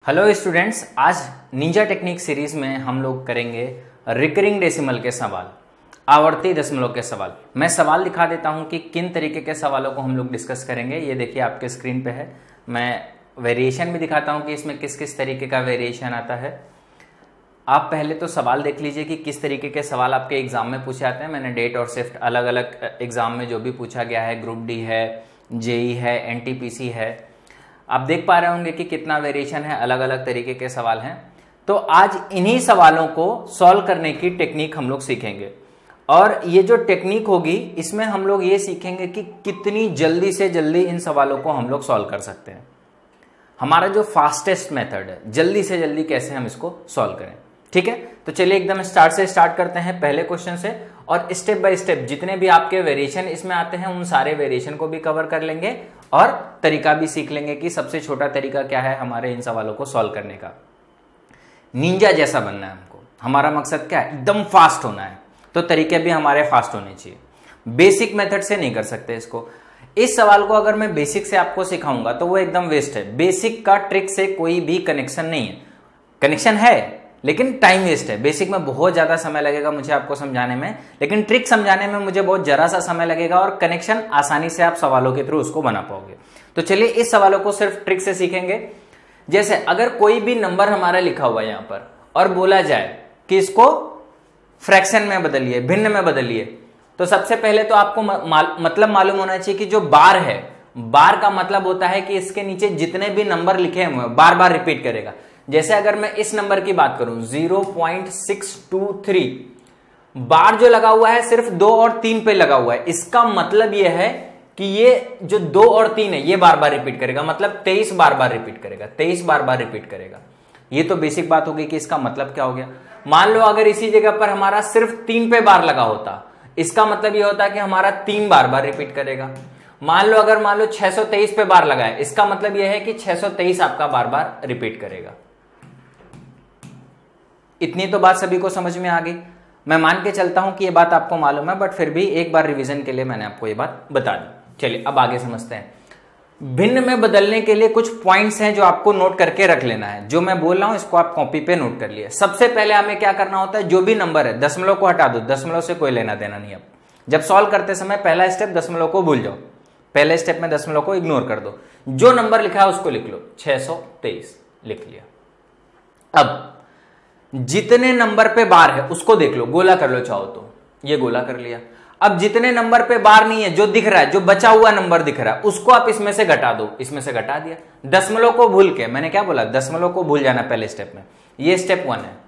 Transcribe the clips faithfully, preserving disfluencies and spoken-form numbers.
Hello students, आज ninja technique series में हम लोग करेंगे रिकरिंग डेसिमल के सवाल, आवर्ती दशमलव के सवाल। मैं सवाल दिखा देता हूं कि किन तरीके के सवालों को हम लोग डिस्कस करेंगे। ये देखिए आपके स्क्रीन पे है। मैं वेरिएशन भी दिखाता हूं कि इसमें किस किस तरीके का वेरिएशन आता है। आप पहले तो सवाल देख लीजिए कि किस तरीके के सवाल आपके एग्जाम में पूछे आते हैं। मैंने डेट और शिफ्ट अलग अलग एग्जाम में जो भी पूछा गया है, ग्रुप डी है, जेई है, एनटीपीसी है, आप देख पा रहे होंगे कि कितना वेरिएशन है, अलग अलग तरीके के सवाल हैं। तो आज इन्हीं सवालों को सॉल्व करने की टेक्निक हम लोग सीखेंगे। और ये जो टेक्निक होगी इसमें हम लोग ये सीखेंगे कि कितनी जल्दी से जल्दी इन सवालों को हम लोग सॉल्व कर सकते हैं। हमारा जो फास्टेस्ट मेथड है, जल्दी से जल्दी कैसे हम इसको सॉल्व करें। ठीक है, तो चलिए एकदम स्टार्ट से स्टार्ट करते हैं पहले क्वेश्चन से, और स्टेप बाय स्टेप जितने भी आपके वेरिएशन इसमें आते हैं उन सारे वेरिएशन को भी कवर कर लेंगे और तरीका भी सीख लेंगे कि सबसे छोटा तरीका क्या है हमारे इन सवालों को सॉल्व करने का। निंजा जैसा बनना है हमको, हमारा मकसद क्या है, एकदम फास्ट होना है, तो तरीके भी हमारे फास्ट होने चाहिए। बेसिक मेथड से नहीं कर सकते इसको। इस सवाल को अगर मैं बेसिक से आपको सिखाऊंगा तो वो एकदम वेस्ट है। बेसिक का ट्रिक से कोई भी कनेक्शन नहीं है, कनेक्शन है लेकिन टाइम वेस्ट है। बेसिक में बहुत ज्यादा समय लगेगा मुझे आपको समझाने में, लेकिन ट्रिक समझाने में मुझे बहुत जरा सा समय लगेगा और कनेक्शन आसानी से आप सवालों के थ्रू उसको बना पाओगे। तो चलिए इस सवालों को सिर्फ ट्रिक से सीखेंगे। जैसे अगर कोई भी नंबर हमारा लिखा हुआ है यहां पर और बोला जाए कि इसको फ्रैक्शन में बदलिए, भिन्न में बदलिए, तो सबसे पहले तो आपको माल, मतलब मालूम होना चाहिए कि जो बार है, बार का मतलब होता है कि इसके नीचे जितने भी नंबर लिखे हुए हैं बार बार रिपीट करेगा। जैसे अगर मैं इस नंबर की बात करूं zero point six two three, bar जो लगा हुआ है सिर्फ दो और तीन पे लगा हुआ है, इसका मतलब यह है कि ये जो दो और तीन है ये बार बार रिपीट करेगा, मतलब तेईस बार बार रिपीट करेगा, तेईस बार बार रिपीट करेगा। ये तो बेसिक बात होगी कि इसका मतलब क्या हो गया। मान लो अगर इसी जगह पर हमारा सिर्फ तीन पे बार लगा होता, इसका मतलब यह होता कि हमारा तीन बार बार रिपीट करेगा। मान लो अगर मान लो छह सौ तेईस पे बार लगा है, इसका मतलब यह है कि छह सौ तेईस आपका बार बार रिपीट करेगा। इतनी तो बात सभी को समझ में आ गई। मैं मान के चलता हूं कि ये बात आपको मालूम है, बट फिर भी एक बार रिवीजन के लिए मैंने आपको ये बात बता दी। चलिए अब आगे समझते हैं। भिन्न में बदलने के लिए कुछ पॉइंट्स हैं जो आपको नोट करके रख लेना है। जो मैं बोल रहा हूं इसको आप कॉपी पे नोट कर लिए। सबसे पहले हमें क्या करना होता है, जो भी नंबर है दशमलव को हटा दो, दशमलव से कोई लेना देना नहीं। अब जब सॉल्व करते समय पहला स्टेप दशमलव को भूल जाओ, पहले स्टेप में दशमलव को इग्नोर कर दो, जो नंबर लिखा है उसको लिख लो। छह सौ तेईस लिख लिया। अब जितने नंबर पे बार है उसको देख लो, गोला कर लो चाहो तो, ये गोला कर लिया। अब जितने नंबर पे बार नहीं है, जो दिख रहा है, जो बचा हुआ नंबर दिख रहा है, उसको आप इसमें से घटा दो, इसमें से घटा दिया। दशमलव को भूल के, मैंने क्या बोला, दशमलव को भूल जाना पहले स्टेप में, ये स्टेप वन है।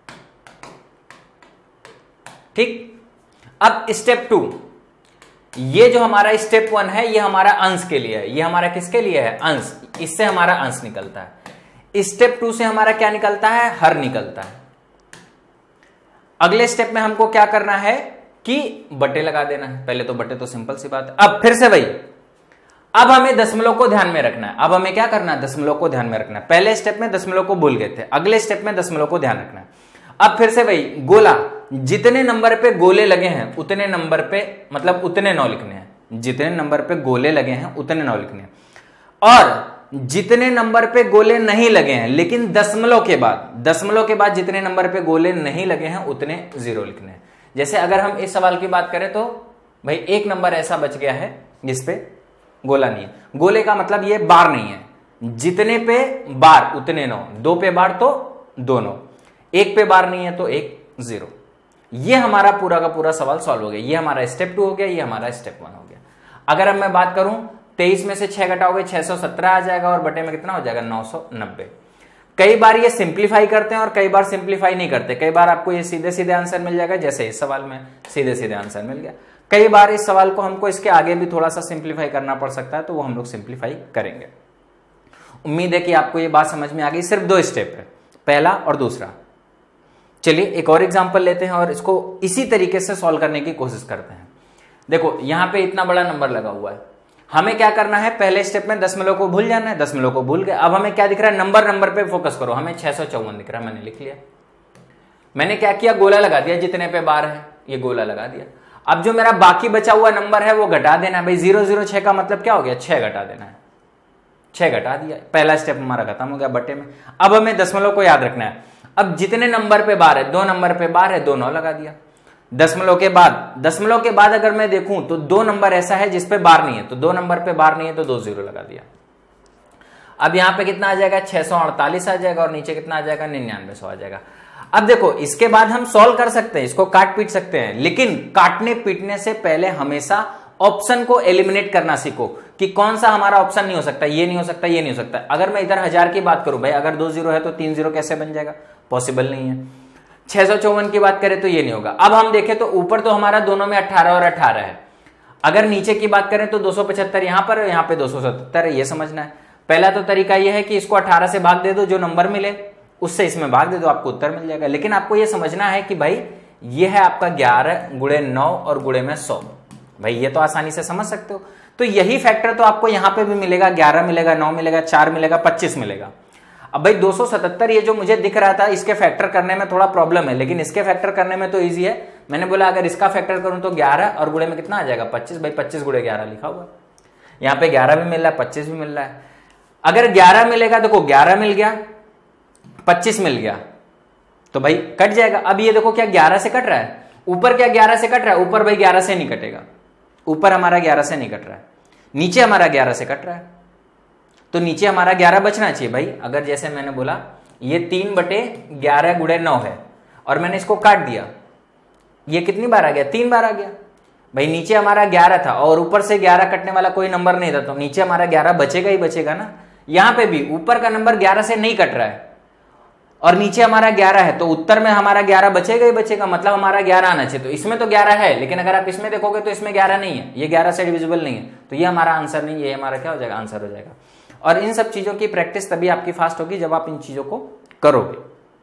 ठीक, अब स्टेप टू, ये जो हमारा स्टेप वन है ये हमारा अंश के लिए है, ये हमारा किसके लिए है, अंश, इससे हमारा अंश निकलता है। स्टेप टू से हमारा क्या निकलता है, हर निकलता है। अगले स्टेप में हमको क्या करना है कि बटे लगा देना है। पहले तो बटे तो सिंपल सी बात है। अब फिर से वही, अब हमें दशमलव को ध्यान में रखना है। अब हमें क्या करना है, दशमलव को ध्यान में रखना है। पहले स्टेप में दशमलव को भूल गए थे, अगले स्टेप में दशमलव को ध्यान रखना है। अब फिर से वही गोला, जितने नंबर पे गोले लगे हैं उतने नंबर पे, मतलब उतने नौ लिखने हैं। जितने नंबर पे गोले लगे हैं उतने नौ लिखने हैं। और जितने नंबर पे गोले नहीं लगे हैं, लेकिन दशमलव के बाद, दशमलव के बाद जितने नंबर पे गोले नहीं लगे हैं उतने जीरो लिखने हैं। जैसे अगर हम इस सवाल की बात करें तो भाई एक नंबर ऐसा बच गया है जिसपे गोला नहीं है। गोले का मतलब ये बार नहीं है, जितने पे बार उतने नौ, दो पे बार तो दो नौ, एक पे बार नहीं है तो एक जीरो। ये हमारा पूरा का पूरा सवाल सॉल्व हो गया। ये हमारा स्टेप टू हो गया, ये हमारा स्टेप वन हो गया। अगर अब मैं बात करूं, तेईस में से छह घटाओगे छह सौ सत्रह आ जाएगा और बटे में कितना हो जाएगा, नौ सौ नब्बे। कई बार ये सिंप्लीफाई करते हैं और कई बार सिंप्लीफाई नहीं करते। कई बार आपको ये सीधे सीधे आंसर मिल जाएगा, जैसे इस सवाल में सीधे सीधे आंसर मिल गया। कई बार इस सवाल को हमको इसके आगे भी थोड़ा सा सिंप्लीफाई करना पड़ सकता है, तो वो हम लोग सिंप्लीफाई करेंगे। उम्मीद है कि आपको ये बात समझ में आ गई। सिर्फ दो स्टेप है, पहला और दूसरा। चलिए एक और एग्जाम्पल लेते हैं और इसको इसी तरीके से सॉल्व करने की कोशिश करते हैं। देखो यहां पे इतना बड़ा नंबर लगा हुआ है, हमें क्या करना है, पहले स्टेप में दशमलव को भूल जाना है, दशमलव को भूल गए। अब हमें क्या दिख रहा है, नंबर नंबर पे फोकस करो। हमें छह सौ चौवन दिख रहा है, मैंने लिख लिया। मैंने क्या किया, गोला लगा दिया, जितने पे बार है ये गोला लगा दिया। अब जो मेरा बाकी बचा हुआ नंबर है वो घटा देना है। भाई जीरो जीरो छह का मतलब क्या हो गया, छह घटा देना है। छह घटा दिया, पहला स्टेप हमारा खत्म हो गया बटे में। अब हमें दशमलव को याद रखना है। अब जितने नंबर पे बार है, दो नंबर पे बार है, दो नौ लगा दिया। दशमलव के बाद दशमलव के बाद अगर मैं देखूं तो दो नंबर ऐसा है जिसपे बार नहीं है, तो दो नंबर पे बार नहीं है तो दो जीरो लगा दिया। अब यहां पे कितना आ जाएगा, छह सौ अड़तालीस आ जाएगा, और नीचे कितना आ जाएगा, निन्यानवे सौ आ जाएगा। अब देखो इसके बाद हम सॉल्व कर सकते हैं, इसको काट पीट सकते हैं, लेकिन काटने पीटने से पहले हमेशा ऑप्शन को एलिमिनेट करना सीखो कि कौन सा हमारा ऑप्शन नहीं हो सकता, ये नहीं हो सकता, ये नहीं हो सकता। अगर मैं इधर हजार की बात करूं, भाई अगर दो जीरो है तो तीन जीरो कैसे बन जाएगा, पॉसिबल नहीं है। छह सौ चौवन की बात करें तो ये नहीं होगा। अब हम देखें तो ऊपर तो हमारा दोनों में अट्ठारह और अट्ठारह है, अगर नीचे की बात करें तो दो सौ पचहत्तर यहां पर, यहां पे दो सौ सतहत्तर है, ये समझना है। पहला तो तरीका ये है कि इसको अठारह से भाग दे दो, जो नंबर मिले उससे इसमें भाग दे दो, आपको उत्तर मिल जाएगा। लेकिन आपको ये समझना है कि भाई ये है आपका ग्यारह गुणे नौ और गुणे में सौ, भाई ये तो आसानी से समझ सकते हो। तो यही फैक्टर तो आपको यहां पे भी मिलेगा, ग्यारह मिलेगा, नौ मिलेगा, चार मिलेगा, पच्चीस मिलेगा। अब भाई दो सौ सतहत्तर ये जो मुझे दिख रहा था, इसके फैक्टर करने में थोड़ा प्रॉब्लम है, लेकिन इसके फैक्टर करने में तो ईजी है। मैंने बोला अगर इसका फैक्टर करूं तो ग्यारह और गुणे में कितना आ जाएगा, पच्चीस। भाई पच्चीस गुणे ग्यारह लिखा हुआ, यहां पे ग्यारह भी मिल रहा है, पच्चीस भी मिल रहा है। अगर ग्यारह मिलेगा, देखो ग्यारह मिल गया, पच्चीस मिल गया, तो भाई कट जाएगा। अब ये देखो क्या ग्यारह से कट रहा है, ऊपर क्या ग्यारह से कट रहा है, ऊपर भाई ग्यारह से नहीं कटेगा, ऊपर हमारा ग्यारह से नहीं कट रहा है, नीचे हमारा ग्यारह से कट रहा है, तो नीचे हमारा ग्यारह बचना चाहिए। भाई अगर जैसे मैंने बोला ये तीन बटे ग्यारह गुणे नौ है और मैंने इसको काट दिया, ये कितनी बार आ गया, तीन बार आ गया। भाई नीचे हमारा ग्यारह था और ऊपर से ग्यारह कटने वाला कोई नंबर नहीं था, तो नीचे हमारा ग्यारह बचेगा ही बचेगा ना। यहां पे भी ऊपर का नंबर ग्यारह से नहीं कट रहा है और नीचे हमारा ग्यारह है, तो उत्तर में हमारा ग्यारह बचेगा ही बचेगा, मतलब हमारा ग्यारह आना चाहिए। तो इसमें तो ग्यारह है, लेकिन अगर आप इसमें देखोगे तो इसमें ग्यारह नहीं है, ये ग्यारह से डिविजिबल नहीं है, तो ये हमारा आंसर नहीं, ये हमारा क्या हो जाएगा, आंसर हो जाएगा। और इन सब चीजों की प्रैक्टिस तभी आपकी फास्ट होगी जब आप इन चीजों को करोगे।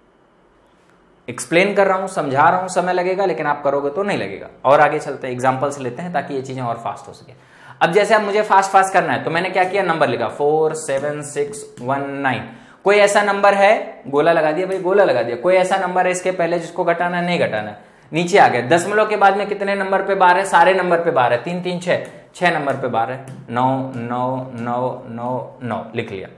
एक्सप्लेन कर रहा हूं, समझा रहा हूं, समय लगेगा, लेकिन आप करोगे तो नहीं लगेगा। और आगे चलते हैं, एग्जाम्पल्स लेते हैं ताकि ये चीजें और फास्ट हो सके। अब जैसे अब मुझे फास्ट फास्ट करना है, तो मैंने क्या किया, नंबर लिखा four seven six one nine. कोई ऐसा नंबर है, गोला लगा दिया, भाई गोला लगा दिया। कोई ऐसा नंबर है इसके पहले जिसको घटाना नहीं घटाना, नीचे आ गया। दशमलव के बाद में कितने नंबर पे बार है, सारे नंबर पे बार है, तीन तीन छह, छह नंबर पे बार है, नौ नौ नौ नौ नौ लिख लिया।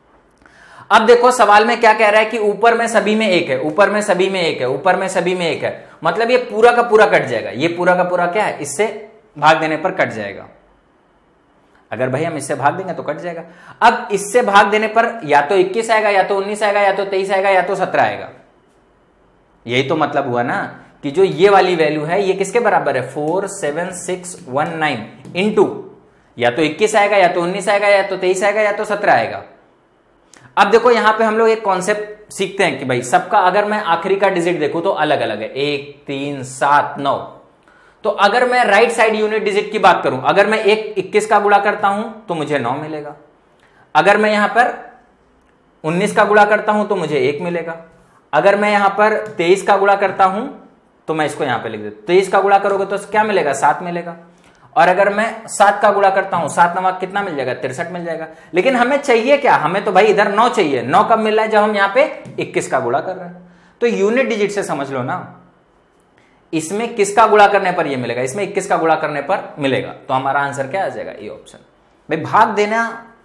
अब देखो सवाल में क्या कह रहा है कि ऊपर में सभी में एक है, ऊपर में सभी में एक है, ऊपर में सभी में एक है, मतलब ये पूरा का पूरा कट जाएगा। ये पूरा का पूरा क्या है, इससे भाग देने पर कट जाएगा। अगर भाई हम इससे भाग देंगे तो कट जाएगा। अब इससे भाग देने पर या तो इक्कीस आएगा, या तो उन्नीस आएगा, या तो तेईस आएगा, या तो सत्रह आएगा। यही तो मतलब हुआ ना कि जो ये वाली वैल्यू है ये किसके बराबर है, four seven six one nine into या तो इक्कीस आएगा, या तो उन्नीस आएगा, या तो तेईस आएगा, या तो सत्रह आएगा। अब देखो यहां पे हम लोग एक कॉन्सेप्ट सीखते हैं कि भाई सबका अगर मैं आखिरी का डिजिट देखूं तो अलग अलग है, एक तीन सात नौ। तो अगर मैं राइट साइड यूनिट डिजिट की बात करूं, अगर मैं एक इक्कीस का गुणा करता हूं तो मुझे नौ मिलेगा। अगर मैं यहां पर उन्नीस का गुणा करता हूं तो मुझे एक मिलेगा। अगर मैं यहां पर तेईस का गुणा करता हूं तो मैं इसको यहां पे लिख देता हूं, तेईस का गुणा करोगे तो क्या मिलेगा, सात मिलेगा। और अगर मैं सात का गुणा करता हूं, सात नवा कितना मिल जाएगा, तिरसठ मिल जाएगा। लेकिन हमें चाहिए क्या, हमें तो भाई इधर नौ चाहिए। नौ कब मिल रहा है, जब हम यहां पे इक्कीस का गुणा कर रहे हैं। तो यूनिट डिजिट से समझ लो ना, इसमें किसका गुणा करने पर ये मिलेगा, इसमें इक्कीस का गुणा करने पर मिलेगा। तो हमारा आंसर क्या आ जाएगा, ये ऑप्शन। भाई भाग देना,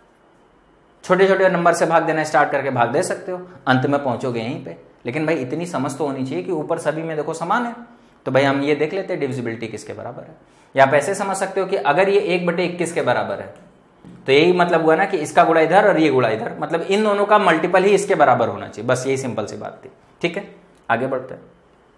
छोटे छोटे नंबर से भाग देना स्टार्ट करके भाग दे सकते हो, अंत में पहुंचोगे यहीं पे। लेकिन भाई इतनी समझ तो होनी चाहिए कि ऊपर सभी में देखो समान है। तो भाई हम ये देख लेते हैं डिविजिबिलिटी किसके बराबर है। या आप ऐसे समझ सकते हो कि अगर ये एक बटे इक्कीस के बराबर है तो यही मतलब हुआ ना कि इसका गुणा इधर और ये गुणा इधर, मतलब इन दोनों का मल्टीपल ही इसके बराबर होना चाहिए। बस यही सिंपल सी बात थी। ठीक है, आगे बढ़ते हैं।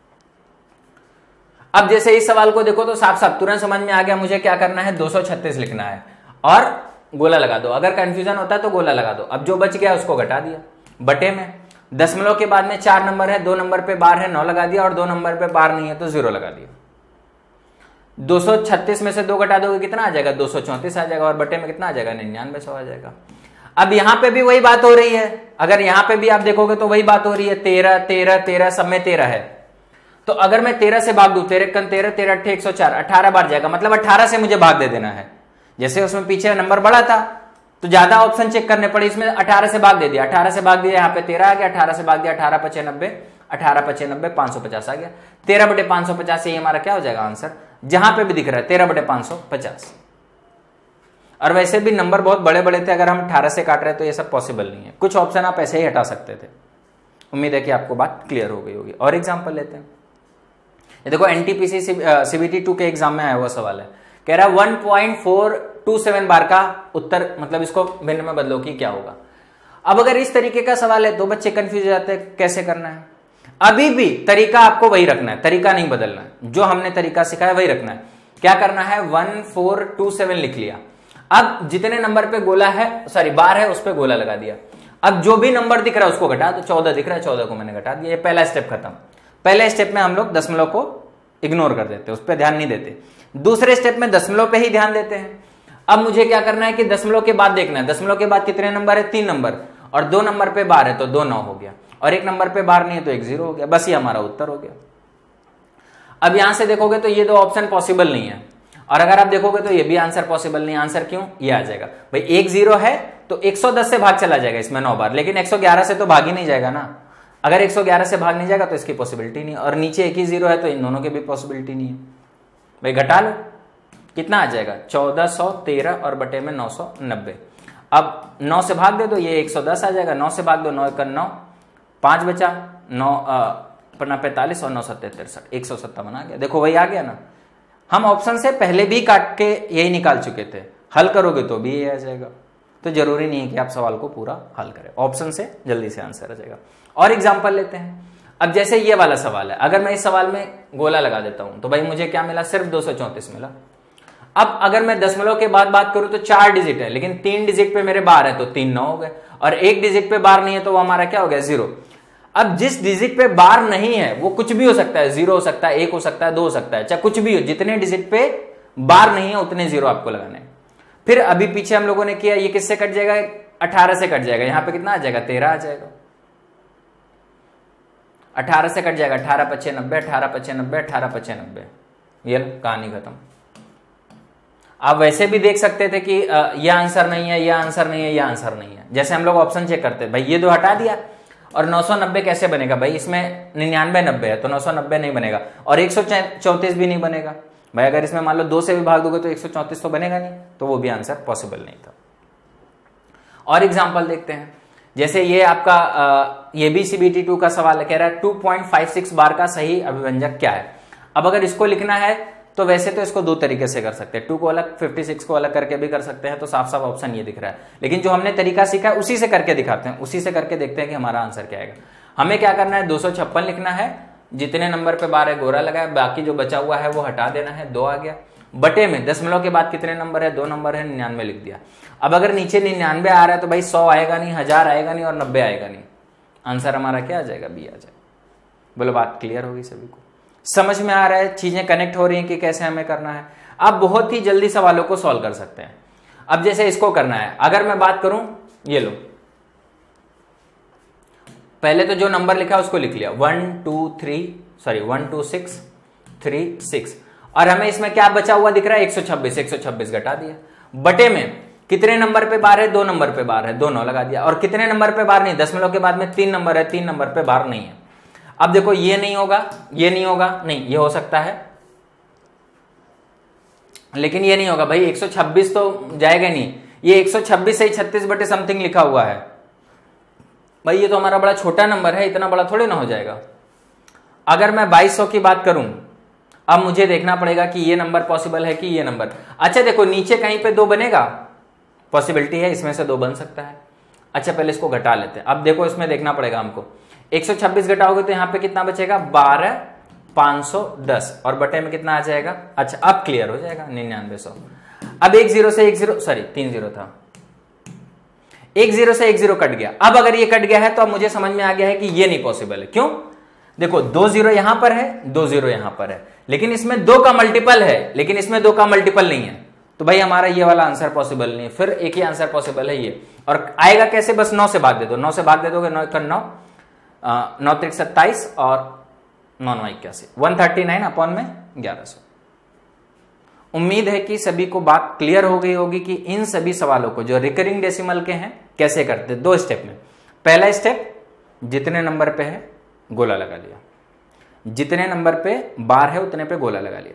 अब जैसे इस सवाल को देखो तो साफ साफ तुरंत समझ में आ गया मुझे क्या करना है, दो सौ छत्तीस लिखना है और गोला लगा दो। अगर कंफ्यूजन होता है तो गोला लगा दो। अब जो बच गया उसको घटा दिया, बटे में दशमलव के बाद में चार नंबर है, दो नंबर पे बार है, नौ लगा दिया, और दो नंबर पे बार नहीं है तो जीरो लगा दिया। दो सौ छत्तीस में से दो घटा दोगे कितना आ जाएगा, दो सौ चौंतीस आ जाएगा, और बटे में कितना आ जाएगा, निन्यानवे सौ आ जाएगा। अब यहां पे भी वही बात हो रही है, अगर यहां पे भी आप देखोगे तो वही बात हो रही है, तेरह तेरह तेरह सब में तेरह है। तो अगर मैं तेरह से भाग दूं, तेरह कन तेरह, तेरह अट्ठे एक सौ चार, अठारह बार जाएगा, मतलब अठारह से मुझे भाग दे देना है। जैसे उसमें पीछे नंबर बड़ा था तो ज्यादा ऑप्शन चेक करने पड़े, इसमें अठारह से भाग दे दिया, अठारह से भाग दिया, यहाँ पे तेरह आ गया, अठारह से भाग दिया, अठारह पचे नब्बे, अठारह पचे नब्बे, पांच सौ पचास आ गया। तेरह बटे पांच सौ पचास, ये हमारा क्या हो जाएगा आंसर, जहां पे भी दिख रहा है तेरह बटे पांच सौ पचास। और वैसे भी नंबर बहुत बड़े बड़े थे, अगर हम अठारह से काट रहे हैं तो ये सब पॉसिबल नहीं है। कुछ ऑप्शन आप ऐसे ही हटा सकते थे। उम्मीद है कि आपको बात क्लियर हो गई होगी। और एग्जाम्पल लेते हैं। ये देखो एनटीपीसी सीबीटी टू के एग्जाम में आया हुआ सवाल है, कह रहा है one point four two seven bar का उत्तर, मतलब इसको भिन्न में बदलो कि क्या होगा। अब अगर इस तरीके का सवाल है तो बच्चे कंफ्यूज हो जाते हैं कैसे करना है। अभी भी तरीका आपको वही रखना है, तरीका नहीं बदलना है, जो हमने तरीका सिखाया वही रखना है। क्या करना है, वन फोर टू सेवन लिख लिया। अब जितने नंबर पे गोला है, सॉरी बार है, उस पे गोला लगा दिया। अब जो भी नंबर दिख रहा है उसको घटा, तो चौदह दिख रहा है, चौदह को मैंने घटा दिया। ये पहला स्टेप खत्म। पहले स्टेप में हम लोग दशमलव को इग्नोर कर देते, उस पर ध्यान नहीं देते। दूसरे स्टेप में दशमलव पे ही ध्यान देते हैं। अब मुझे क्या करना है कि दशमलव के बाद देखना है, दशमलव के बाद कितने नंबर है, तीन नंबर, और दो नंबर पे बार है तो दो नौ हो गया, और एक नंबर पे बार नहीं है तो एक जीरो हो गया। बस ये हमारा उत्तर हो गया। अब यहां से देखोगे तो ये दो ऑप्शन पॉसिबल नहीं है, और अगर आप देखोगे तो ये भी आंसर पॉसिबल नहीं। आंसर क्यों, ये आ जाएगा भाई, एक जीरो है तो एक सौ दस से भाग चला जाएगा इसमें नौ बार, लेकिन एक सौ ग्यारह से तो भाग ही नहीं जाएगा ना। अगर एक सौ ग्यारह से भाग नहीं जाएगा तो इसकी पॉसिबिलिटी नहीं, और नीचे एक ही जीरो है तो इन दोनों की भी पॉसिबिलिटी नहीं है। भाई घटा लो, कितना आ जाएगा, चौदह सौ तेरह और बटे में नौ सौ नब्बे। अब नौ से भाग दे दो, ये एक सौ दस आ जाएगा। नौ से भाग दो, नौ एक नौ, पांच बचा, नौ पन्ना पैंतालीस और नौ सत्तर तिरसठ, एक सौ सत्तावन आ गया। देखो वही आ गया ना। हम ऑप्शन से पहले भी काट के यही निकाल चुके थे, हल करोगे तो भी ये आ जाएगा। तो जरूरी नहीं है कि आप सवाल को पूरा हल करें, ऑप्शन से जल्दी से आंसर आ जाएगा। और एग्जाम्पल लेते हैं। अब जैसे ये वाला सवाल है, अगर मैं इस सवाल में गोला लगा देता हूं तो भाई मुझे क्या मिला, सिर्फ दो सौ चौंतीस मिला। अब अगर मैं दशमलव के बाद बात करूं तो चार डिजिट है, लेकिन तीन डिजिट पे मेरे बार है तो तीन नौ हो गए, और एक डिजिट पे बार नहीं है तो वो हमारा क्या हो गया, जीरो। अब जिस डिजिट पे बार नहीं है वो कुछ भी हो सकता है, जीरो हो सकता है, एक हो सकता है, दो हो सकता है, चाहे कुछ भी हो, जितने डिजिट पे बार नहीं है उतने जीरो आपको लगाने हैं। फिर अभी पीछे हम लोगों ने किया, ये किससे कट जाएगा, अठारह से कट जाएगा। यहां पे कितना आ जाएगा, तेरह आ जाएगा। अठारह से कट जाएगा, अठारह पच्चे नब्बे, अठारह पच्चे नब्बे, अठारह पच्चे नब्बे, ये कहानी खत्म। आप वैसे भी देख सकते थे कि यह आंसर नहीं है, यह आंसर नहीं है, यह आंसर नहीं है। जैसे हम लोग ऑप्शन चेक करते भाई, ये दो हटा दिया, और नौ सौ नब्बे कैसे बनेगा भाई, इसमें निन्यानवे नब्बे है तो नौ सौ नब्बे नहीं बनेगा, और एक सौ चौंतीस भी नहीं बनेगा भाई। अगर इसमें मान लो दो से भी भाग दोगे तो एक सौ चौंतीस तो बनेगा नहीं, तो वो भी आंसर पॉसिबल नहीं था। और एग्जाम्पल देखते हैं। जैसे ये आपका आ, ये भी सीबीटी टू का सवाल है, कह रहा है two point five six bar का सही अभिव्यंजक क्या है। अब अगर इसको लिखना है तो वैसे तो इसको दो तरीके से कर सकते हैं, टू को अलग, फिफ्टी सिक्स को अलग करके भी कर सकते हैं, तो साफ साफ ऑप्शन ये दिख रहा है। लेकिन जो हमने तरीका सीखा है उसी से करके दिखाते हैं, उसी से करके देखते हैं कि हमारा आंसर क्या आएगा। हमें क्या करना है, दो सौ छप्पन लिखना है, जितने नंबर पे बार है गोरा लगा है, बाकी जो बचा हुआ है वो हटा देना है, दो आ गया। बटे में दशमलव के बाद कितने नंबर है, दो नंबर है, निन्यानवे लिख दिया। अब अगर नीचे निन्यानवे आ रहा है तो भाई सौ आएगा नहीं, हजार आएगा नहीं, और नब्बे आएगा नहीं। आंसर हमारा क्या आ जाएगा, बी आ जाएगा। बोलो बात क्लियर होगी सभी को, समझ में आ रहा है, चीजें कनेक्ट हो रही हैं कि कैसे हमें करना है। आप बहुत ही जल्दी सवालों को सॉल्व कर सकते हैं। अब जैसे इसको करना है, अगर मैं बात करूं, ये लो, पहले तो जो नंबर लिखा है उसको लिख लिया, one two three sorry one two six three six, और हमें इसमें क्या बचा हुआ दिख रहा है, एक सौ छब्बीस, एक सौ छब्बीस घटा दिया। बटे में कितने नंबर पे बार है, दो नंबर पे बार है, दो नौ लगा दिया। और कितने नंबर पे बार नहीं, दशमलव के बाद में तीन नंबर है, तीन नंबर पे बार नहीं है। अब देखो ये नहीं होगा, ये नहीं होगा, नहीं ये हो सकता है, लेकिन ये नहीं होगा भाई, एक सौ छब्बीस तो जाएगा नहीं। ये एक सौ छब्बीस से छत्तीस बटे समथिंग लिखा हुआ है भाई, ये तो हमारा बड़ा छोटा नंबर है, इतना बड़ा थोड़े ना हो जाएगा। अगर मैं बाईस सौ की बात करूं, अब मुझे देखना पड़ेगा कि ये नंबर पॉसिबल है कि ये नंबर। अच्छा देखो नीचे कहीं पे दो बनेगा, पॉसिबिलिटी है, इसमें से दो बन सकता है। अच्छा पहले इसको घटा लेते हैं। अब देखो इसमें देखना पड़ेगा हमको, एक सौ छब्बीस घटाओगे तो यहां पे कितना बचेगा, बारह पांच सौ दस, और बटे में कितना आ जाएगा। अच्छा अब क्लियर हो जाएगा, निन्यानवे सौ। अब एक जीरो से एक जीरो सॉरी तीन जीरो था, एक जीरो से एक जीरो कट गया। अब अगर ये कट गया है तो अब मुझे समझ में आ गया है कि ये नहीं पॉसिबल है। क्यों, देखो दो जीरो यहां पर है, दो जीरो यहां पर है, लेकिन इसमें दो का मल्टीपल है, लेकिन इसमें दो का मल्टीपल नहीं है, तो भाई हमारा ये वाला आंसर पॉसिबल नहीं है। फिर एक ही आंसर पॉसिबल है ये, और आएगा कैसे, बस नौ से भाग दे दो, नौ से भाग दे दोगे, नौ कर नौ, नौ त्रिक सत्ताईस और नौ नौ इक्यासी, वन थर्टी नाइन अपॉन में ग्यारह सौ। उम्मीद है कि सभी को बात क्लियर हो गई होगी कि इन सभी सवालों को जो रिकरिंग डेसिमल के हैं कैसे करते, दो स्टेप में। पहला स्टेप, जितने नंबर पे है गोला लगा लिया, जितने नंबर पे बार है उतने पे गोला लगा लिया।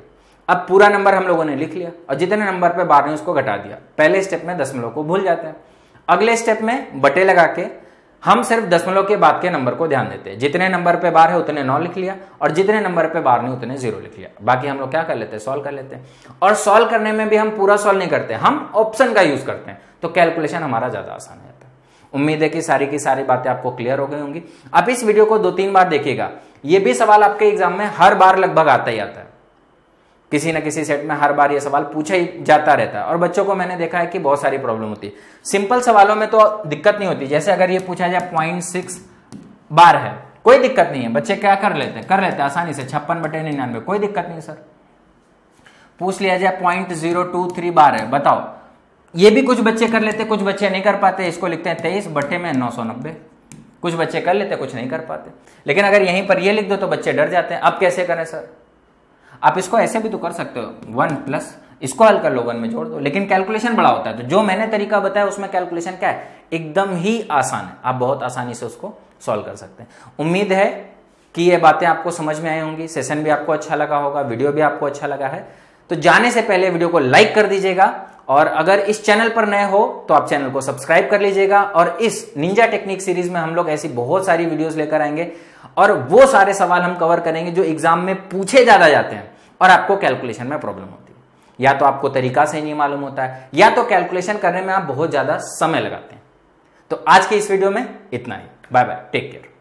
अब पूरा नंबर हम लोगों ने लिख लिया और जितने नंबर पे बार ने उसको घटा दिया। पहले स्टेप में दशमलव को भूल जाते हैं, अगले स्टेप में बटे लगा के हम सिर्फ दशमलव के बाद के नंबर को ध्यान देते हैं। जितने नंबर पे बार है उतने नौ लिख लिया और जितने नंबर पे बार नहीं उतने जीरो लिख लिया। बाकी हम लोग क्या कर लेते हैं, सॉल्व कर लेते हैं। और सॉल्व करने में भी हम पूरा सॉल्व नहीं करते, हम ऑप्शन का यूज करते हैं, तो कैलकुलेशन हमारा ज्यादा आसान है। उम्मीद है कि सारी की सारी बातें आपको क्लियर हो गई होंगी। आप इस वीडियो को दो तीन बार देखिएगा, ये भी सवाल आपके एग्जाम में हर बार लगभग आता ही आता है। किसी न किसी सेट में हर बार ये सवाल पूछा ही जाता रहता है और बच्चों को मैंने देखा है कि बहुत सारी प्रॉब्लम होती है। सिंपल सवालों में तो दिक्कत नहीं होती, जैसे अगर ये पूछा जाए पॉइंट सिक्स बार है, कोई दिक्कत नहीं है, बच्चे क्या कर लेते हैं कर लेते हैं आसानी से, छप्पन बटे निन्यानवे, कोई दिक्कत नहीं सर। पूछ लिया जाए point zero two three bar है, बताओ, ये भी कुछ बच्चे कर लेते, कुछ बच्चे नहीं कर पाते। इसको लिखते हैं तेईस बटे में नौ सौ नब्बे। कुछ बच्चे कर लेते, कुछ नहीं कर पाते। लेकिन अगर यहीं पर ये लिख दो तो बच्चे डर जाते हैं, अब कैसे करें सर। आप इसको ऐसे भी तो कर सकते हो, वन प्लस इसको हल कर लो, वन में जोड़ दो, लेकिन कैलकुलेशन बड़ा होता है। तो जो मैंने तरीका बताया उसमें कैलकुलेशन क्या है, एकदम ही आसान है, आप बहुत आसानी से उसको सॉल्व कर सकते हैं। उम्मीद है कि ये बातें आपको समझ में आई होंगी, सेशन भी आपको अच्छा लगा होगा, वीडियो भी आपको अच्छा लगा है। तो जाने से पहले वीडियो को लाइक कर दीजिएगा और अगर इस चैनल पर नए हो तो आप चैनल को सब्सक्राइब कर लीजिएगा। और इस निंजा टेक्निक सीरीज में हम लोग ऐसी बहुत सारी वीडियोस लेकर आएंगे और वो सारे सवाल हम कवर करेंगे जो एग्जाम में पूछे ज्यादा जाते हैं और आपको कैलकुलेशन में प्रॉब्लम होती है, या तो आपको तरीका से नहीं मालूम होता है या तो कैलकुलेशन करने में आप बहुत ज्यादा समय लगाते हैं। तो आज के इस वीडियो में इतना ही, बाय बाय, टेक केयर।